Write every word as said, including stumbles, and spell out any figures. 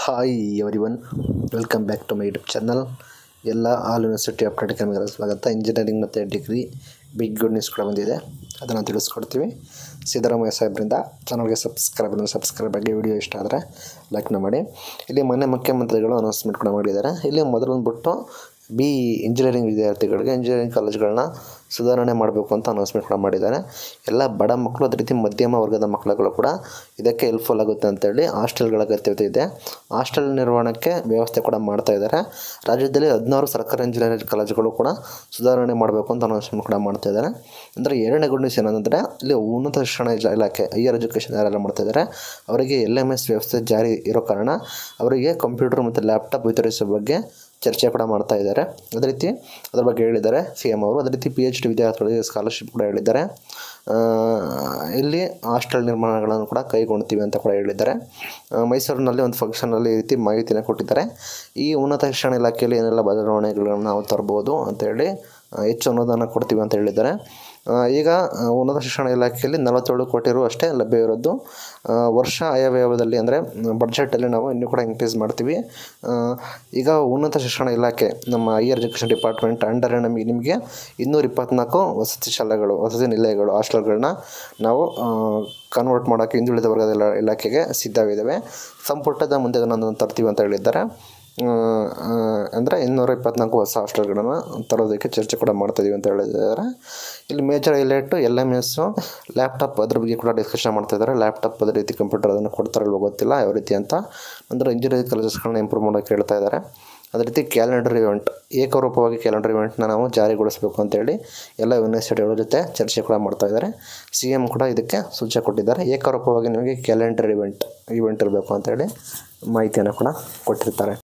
Hi everyone, welcome back to my YouTube channel. ಎಲ್ಲ all university update ಚಾನಲ್ಗೆ ಸ್ವಾಗತ. Engineering ಮತ್ತು ಡಿಗ್ರಿ ಬಿಗ್ ಗುಡ್ ನ್ಯೂಸ್ ಕೂಡ ಬಂದಿದೆ, ಅದನ್ನು ತಿಳಿಸ್ಕೊಡ್ತೀವಿ. ಸಿದ್ದರಾಮಯ್ಯ ಸಾಹೇಬರಿಂದ ಚಾನಲ್ಗೆ ಸಬ್ಸ್ಕ್ರೈಬ್ ಸಬ್ಸ್ಕ್ರೈಬ್ ಆಗಿ ವಿಡಿಯೋ ಇಷ್ಟ ಆದರೆ ಲೈಕ್ನ ಮಾಡಿ. ಇಲ್ಲಿ ಮೊನ್ನೆ ಮುಖ್ಯಮಂತ್ರಿಗಳು ಅನೌನ್ಸ್ಮೆಂಟ್ ಕೂಡ ಮಾಡಿದ್ದಾರೆ. ಇಲ್ಲಿ ಮೊದಲು ಬಂದ್ಬಿಟ್ಟು ಬಿ ಇಂಜಿನಿಯರಿಂಗ್ ವಿದ್ಯಾರ್ಥಿಗಳಿಗೆ ಇಂಜಿನಿಯರಿಂಗ್ ಕಾಲೇಜ್ಗಳನ್ನ ಸುಧಾರಣೆ ಮಾಡಬೇಕು ಅಂತ ಅನೌನ್ಸ್ಮೆಂಟ್ ಕೂಡ ಮಾಡಿದ್ದಾರೆ. ಎಲ್ಲ ಬಡ ಮಕ್ಕಳು, ಅದೇ ರೀತಿ ಮಧ್ಯಮ ವರ್ಗದ ಮಕ್ಕಳುಗಳು ಕೂಡ ಇದಕ್ಕೆ ಹೆಲ್ಪ್ಫುಲ್ ಆಗುತ್ತೆ ಅಂತೇಳಿ ಹಾಸ್ಟೆಲ್ಗಳ ಅಗತ್ಯತೆ ಇದೆ. ಹಾಸ್ಟೆಲ್ ನಿರ್ವಹಣೆಗೆ ವ್ಯವಸ್ಥೆ ಕೂಡ ಮಾಡ್ತಾ ಇದ್ದಾರೆ. ರಾಜ್ಯದಲ್ಲಿ ಹದಿನಾರು ಸರ್ಕಾರಿ ಇಂಜಿನಿಯರಿಂಗ್ ಕಾಲೇಜುಗಳು ಕೂಡ ಸುಧಾರಣೆ ಮಾಡಬೇಕು ಅಂತ ಅನೌನ್ಸ್ಮೆಂಟ್ ಕೂಡ ಮಾಡ್ತಾ ಇದ್ದಾರೆ. ಅಂದರೆ ಎರಡನೇ ಗುಡ್ ನ್ಯೂಸ್ ಏನಂದರೆ, ಇಲ್ಲಿ ಉನ್ನತ ಶಿಕ್ಷಣ ಇಲಾಖೆ ಹೈಯರ್ ಎಜುಕೇಷನ್ ಯಾರೆಲ್ಲ ಮಾಡ್ತಾ ಇದ್ದಾರೆ ಅವರಿಗೆ ಎಲ್ ಎಮ್ ಎಸ್ ವ್ಯವಸ್ಥೆ ಜಾರಿ ಇರೋ ಕಾರಣ ಅವರಿಗೆ ಕಂಪ್ಯೂಟರ್ ಮತ್ತು ಲ್ಯಾಪ್ಟಾಪ್ ವಿತರಿಸೋ ಬಗ್ಗೆ ಚರ್ಚೆ ಕೂಡ ಮಾಡ್ತಾ ಇದ್ದಾರೆ. ಅದೇ ರೀತಿ ಅದ್ರ ಬಗ್ಗೆ ಹೇಳಿದ್ದಾರೆ ಸಿ ಎಮ್ ಅವರು. ಅದೇ ರೀತಿ ಪಿ ಎಚ್ ಡಿ ವಿದ್ಯಾರ್ಥಿಗಳಿಗೆ ಸ್ಕಾಲರ್ಶಿಪ್ ಕೂಡ ಹೇಳಿದ್ದಾರೆ. ಇಲ್ಲಿ ಹಾಸ್ಟೆಲ್ ನಿರ್ಮಾಣಗಳನ್ನು ಕೂಡ ಕೈಗೊಳ್ತೀವಿ ಅಂತ ಕೂಡ ಹೇಳಿದ್ದಾರೆ. ಮೈಸೂರಿನಲ್ಲಿ ಒಂದು ಫಂಕ್ಷನಲ್ಲಿ ಈ ರೀತಿ ಮಾಹಿತಿನ ಕೊಟ್ಟಿದ್ದಾರೆ. ಈ ಉನ್ನತ ಶಿಕ್ಷಣ ಇಲಾಖೆಯಲ್ಲಿ ಏನೆಲ್ಲ ಬದಲಾವಣೆಗಳನ್ನು ನಾವು ತರ್ಬೋದು ಅಂತೇಳಿ ಹೆಚ್ಚು ಅನುದಾನ ಕೊಡ್ತೀವಿ ಅಂತ ಹೇಳಿದ್ದಾರೆ. ಈಗ ಉನ್ನತ ಶಿಕ್ಷಣ ಇಲಾಖೆಯಲ್ಲಿ ನಲವತ್ತೇಳು ಕೋಟಿ ರು ಅಷ್ಟೇ ಲಭ್ಯ ಇರೋದು. ವರ್ಷ ಆಯವ್ಯಯದಲ್ಲಿ ಅಂದರೆ ಬಡ್ಜೆಟಲ್ಲಿ ನಾವು ಇನ್ನೂ ಕೂಡ ಇನ್ಕ್ರೀಸ್ ಮಾಡ್ತೀವಿ. ಈಗ ಉನ್ನತ ಶಿಕ್ಷಣ ಇಲಾಖೆ ನಮ್ಮ ಹೈಯರ್ ಎಜುಕೇಷನ್ ಡಿಪಾರ್ಟ್ಮೆಂಟ್ ಅಂಡರ್ ನಮಗೆ ನಿಮಗೆ ಇನ್ನೂರ ಇಪ್ಪತ್ತ್ನಾಲ್ಕು ವಸತಿ ಶಾಲೆಗಳು, ವಸತಿ ನಿಲಯಗಳು, ಹಾಸ್ಟೆಲ್ಗಳನ್ನ ನಾವು ಕನ್ವರ್ಟ್ ಮಾಡೋಕ್ಕೆ ಹಿಂದುಳಿದ ವರ್ಗದ ಇಲಾಖೆಗೆ ಸಿದ್ಧವಿದ್ದಾವೆ. ಸಂಪುಟದ ಮುಂದೆ ನಾನು ತರ್ತೀವಿ ಅಂತ ಹೇಳಿದ್ದಾರೆ. ಅಂದರೆ ಇನ್ನೂರ ಇಪ್ಪತ್ತ್ನಾಲ್ಕು ಹೊಸ ಹಾಸ್ಟೆಲ್ಗಳನ್ನು ತರೋದಕ್ಕೆ ಚರ್ಚೆ ಕೂಡ ಮಾಡ್ತಾಯಿದ್ದೀವಿ ಅಂತ ಹೇಳಿದ್ದಾರೆ. ಇಲ್ಲಿ major highlight L M S, laptop, ಅದ್ರ ಬಗ್ಗೆ ಕೂಡ ಡಿಸ್ಕಷನ್ ಮಾಡ್ತಾಯಿದ್ದಾರೆ. ಲ್ಯಾಪ್ಟಾಪ್ ಅದೇ ರೀತಿ ಕಂಪ್ಯೂಟರ್ ಅದನ್ನು ಕೊಡ್ತಾರಲ್ವ ಗೊತ್ತಿಲ್ಲ ಯಾವ ರೀತಿ ಅಂತ. ಅಂದರೆ ಇಂಜಿನಿಯರಿಂಗ್ ಕಾಲೇಜಸ್ಗಳನ್ನ ಇಂಪ್ರೂವ್ ಮಾಡೋಕ್ಕೆ ಹೇಳ್ತಾ ಇದ್ದಾರೆ. ಅದೇ ರೀತಿ ಕ್ಯಾಲೆಂಡರ್ ಇವೆಂಟ್, ಏಕರೂಪವಾಗಿ ಕ್ಯಾಲೆಂಡರ್ ಇವೆಂಟ್ನ ನಾವು ಜಾರಿಗೊಳಿಸಬೇಕು ಅಂತೇಳಿ ಎಲ್ಲ ಯೂನಿವರ್ಸಿಟಿಗಳ ಜೊತೆ ಚರ್ಚೆ ಕೂಡ ಮಾಡ್ತಾ ಇದ್ದಾರೆ. ಸಿ ಎಮ್ ಕೂಡ ಇದಕ್ಕೆ ಸೂಚನೆ ಕೊಟ್ಟಿದ್ದಾರೆ. ಏಕರೂಪವಾಗಿ ನಿಮಗೆ ಕ್ಯಾಲೆಂಡರ್ ಇವೆಂಟ್ ಇವೆಂಟ್ ಇರಬೇಕು ಅಂತೇಳಿ ಮಾಹಿತಿಯನ್ನು ಕೂಡ ಕೊಟ್ಟಿರ್ತಾರೆ.